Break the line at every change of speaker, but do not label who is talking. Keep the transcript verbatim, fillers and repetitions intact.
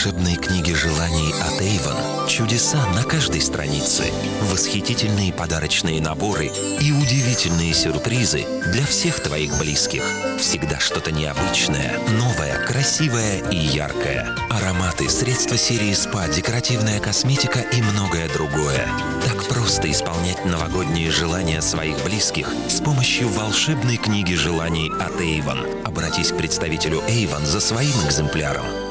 волшебной книги желаний от Avon чудеса на каждой странице, восхитительные подарочные наборы и удивительные сюрпризы для всех твоих близких. Всегда что-то необычное, новое, красивое и яркое. Ароматы, средства серии спа, декоративная косметика и многое другое. Так просто исполнять новогодние желания своих близких с помощью волшебной книги желаний от Avon. Обратись к представителю Avon за своим экземпляром.